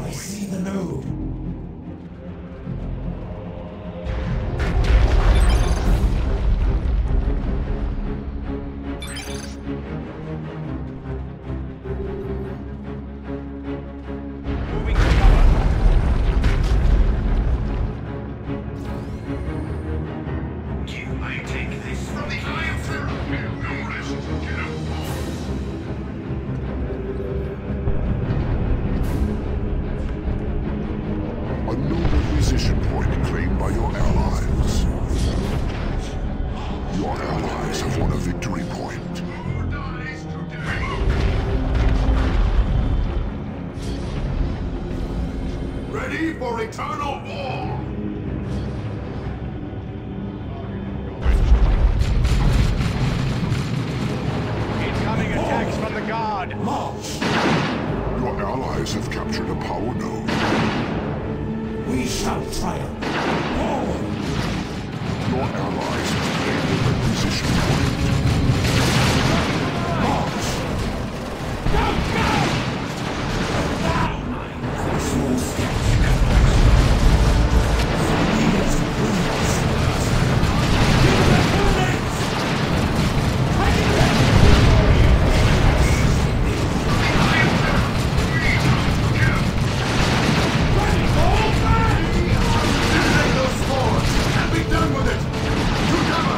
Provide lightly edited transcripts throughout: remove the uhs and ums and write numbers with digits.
I see the node. For eternal war! Incoming attacks from the Guard! Your allies have captured a power node. We shall triumph! Forward! Your allies have gained a requisition point. March! Go, go! Full step. Be done with it! You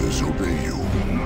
forces obey you.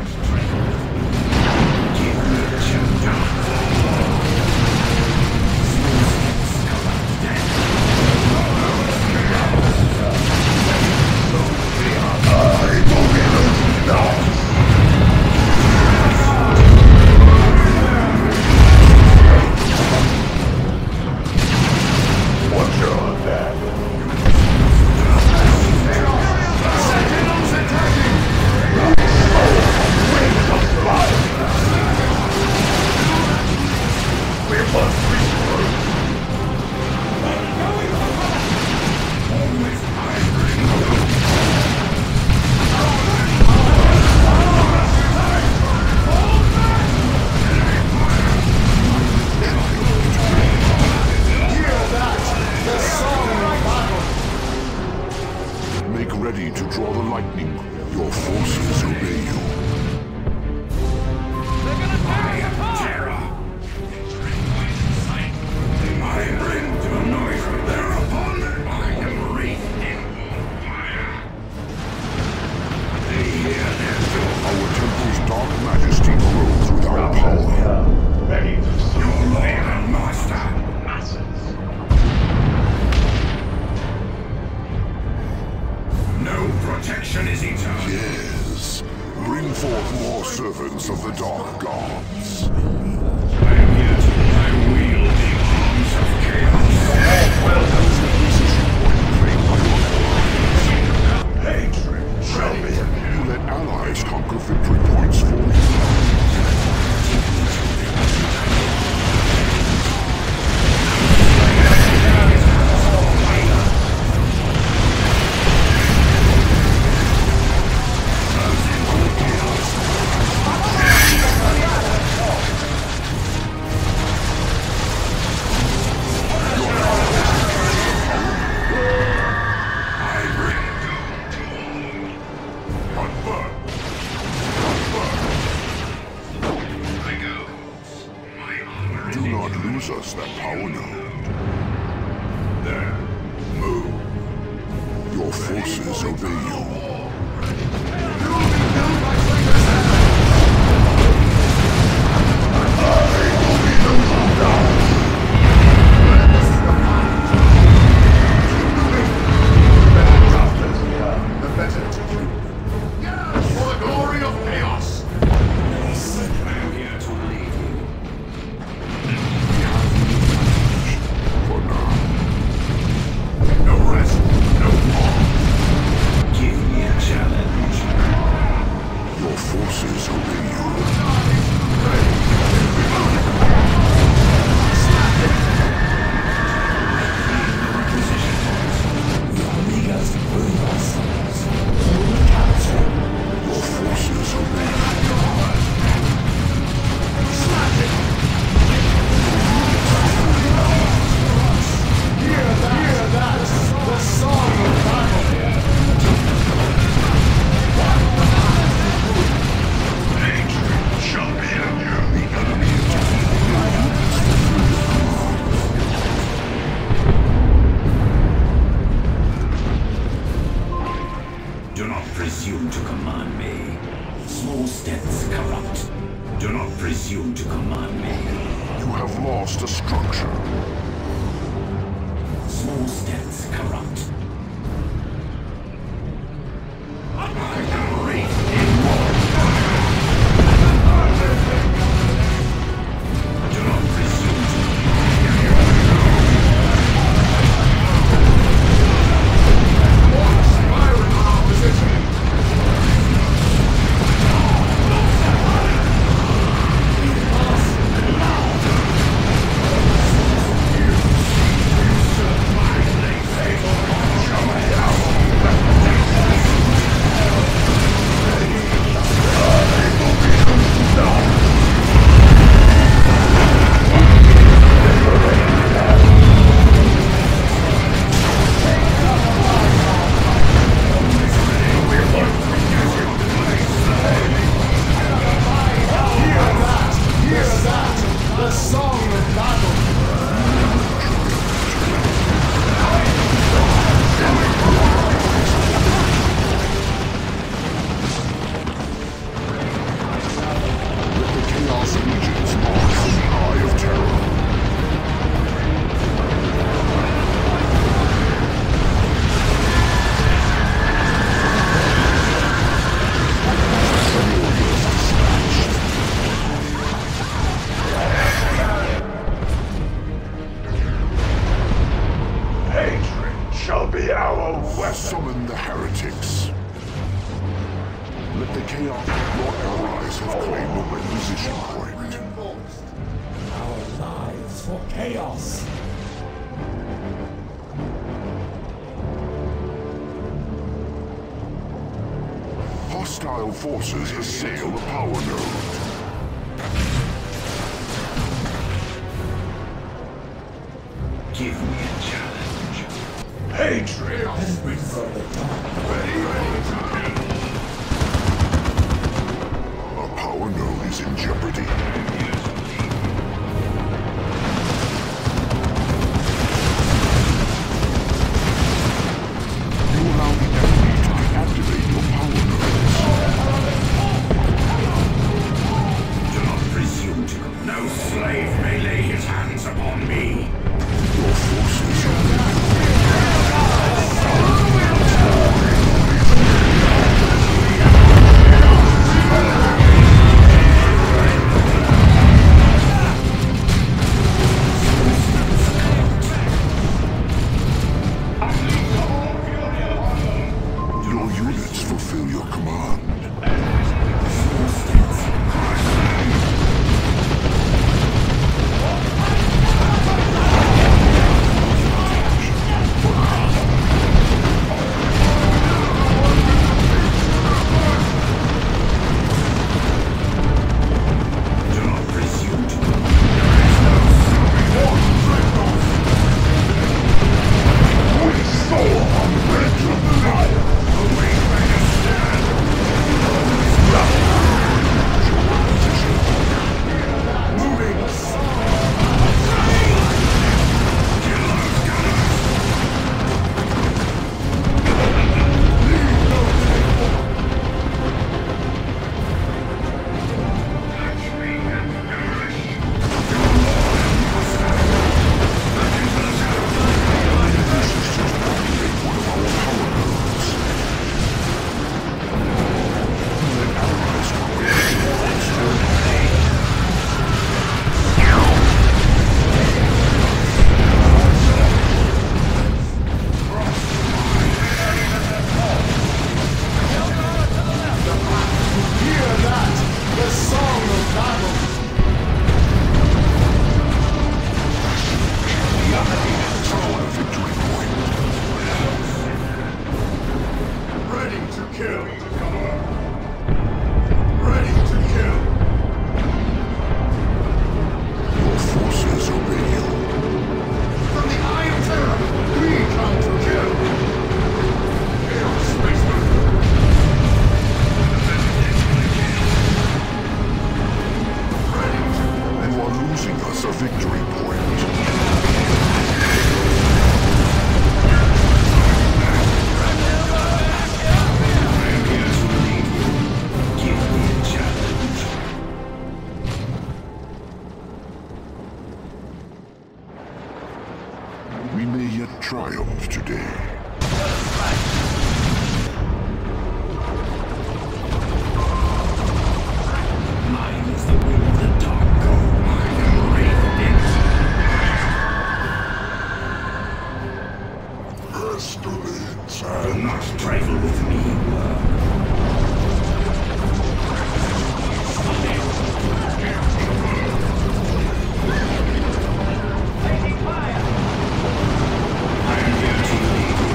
Ready to draw the lightning. Your forces obey you. They're gonna tear us apart! Terror! I bring to noise thereupon. I am wreathed in fire. They hear their doom. Our temple's dark majesty grows with our power. Ready to serve your lord and master. No protection is eternal. Yes. Bring forth more servants of the Dark Gods. I am here to wield the arms of chaos. Welcome to the position point. Hatred shall be. You let allies conquer victory points for you. Do not lose us that power now. There. Move. Your forces obey you. Do not presume to command me. Small steps corrupt. Do not presume to command me. You have lost a structure. Small steps corrupt. I am wreathed in do not presume to Your allies have claimed a requisition point. Our lives for chaos. Hostile forces assail the power node. Give me a challenge. Hatred has been from the dark. Our power node is in jeopardy. You allow the enemy to deactivate your power nodes. Do not presume to. No slave may lay his hands upon me. Your forces are Your units fulfill your command. Do not presume to. We soar on the edge of the Nile. Await my stand. Moving. Hear that? The song of battle. Victory point. Ready to kill. Ready to kill. Your forces obey you. From the Eye of Terror, we come to kill. Hail, spaceman. You are losing us a victory point. Give me a challenge. We may yet triumph today. Mine is the will of the dark god. I am raven Pestilence Do and not trifle with me, worm. I am here to lead you.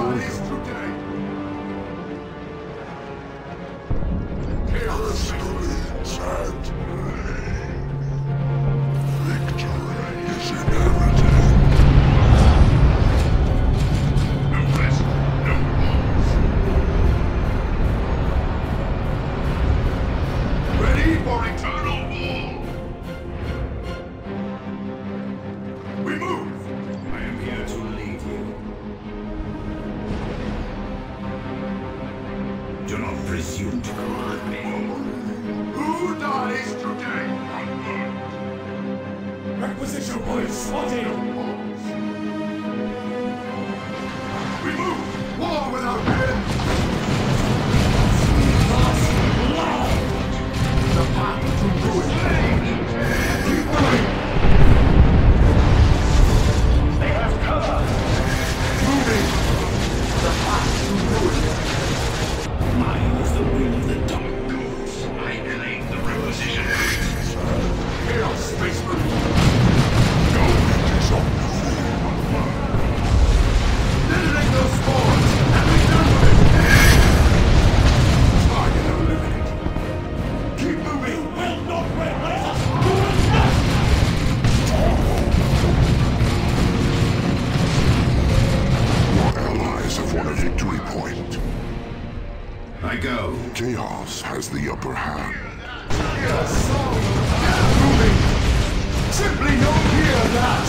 dies today? Chaos Screams and pain. Victory is inevitable. No rest, no peace. ready for eternal war! We move! I am here to lead you. Do not presume to command me. Who dies today? Requisition point spotted! We move! War without end! The path to ruin! Keep moving! They have cover! Moving! The path to ruin! Mine is the will of the dark gods. I claim the requisition. Chaos Spaceman! Knowledge is on Detonate those spores and be done with it! Target eliminated. Keep moving! Will not replace us! Your allies have won a victory point. I go. Chaos has the upper hand. Hear a song! Get moving! Simply don't hear that!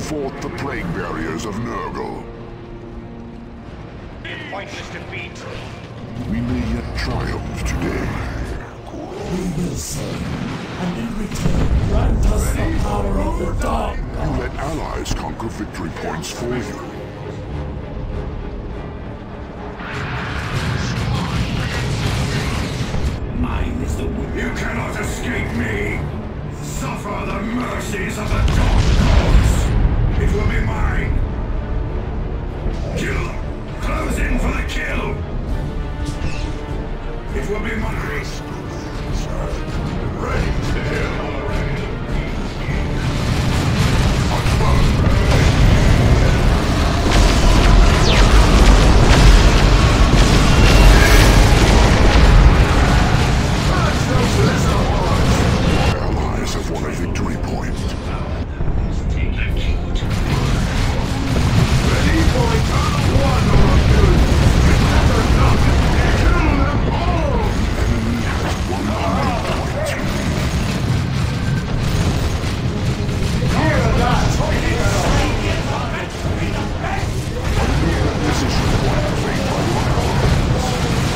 fought the plague barriers of Nurgle. Pointless defeat. We may yet triumph today. We will, sir. And in return, grant us the power of the Dark You God. let allies conquer victory points for you. Mine is the will. You cannot escape me! Suffer the mercies of the Dark Gods! It will be mine! Kill! Close in for the kill! It will be mine! Ready to kill. Allies have won a victory point. Ready for eternal one or two. Remember nothing. Kill them all. Enemy has won a point. Hear that! Position point made by your allies.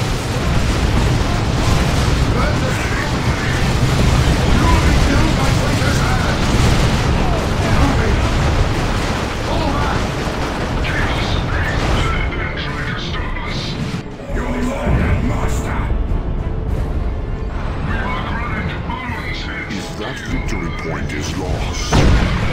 You'll be killed by Twitter's hand. Moving. Pull back. Your lord and master! If that victory point is lost,